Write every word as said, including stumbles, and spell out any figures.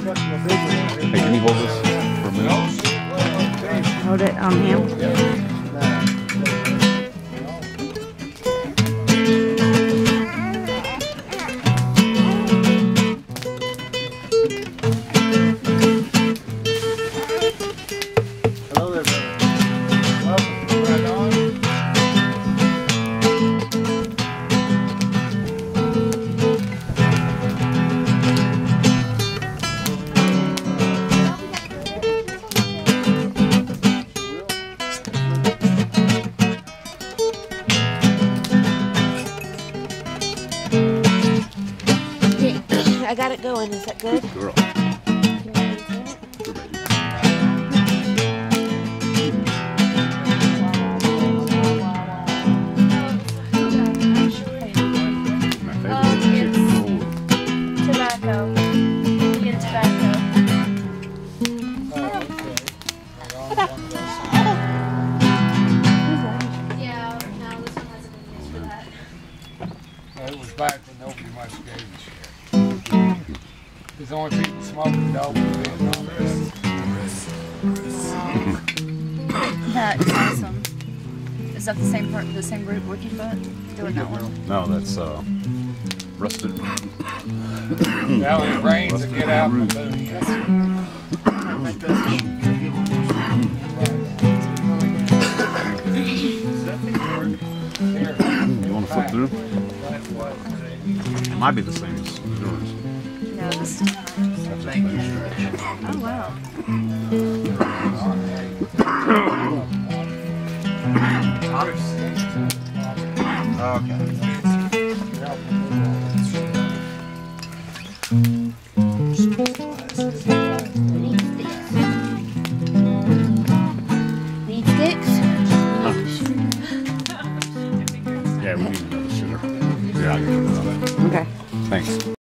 Hey, can you hold this for a minute? Hold it on him? Yeah. Hello there, brother. Welcome. Right on. I got it going. Is that good? Girl. Tobacco. Indian tobacco. Yeah, no, this one hasn't been used for that. Well, it was back when nobody much gave a shit. There's only people smoking dope in Vietnam. That is awesome. Is that the same part, the same group working but doing that one? No, that's uh, rusted. Now it rains to get out of the moon. You want to flip through? It might be the same as yours. No, this is not. That's just a stretch. Oh, wow. Need sticks? Yeah, we need another shooter. Yeah, I can do that. Okay. Thanks.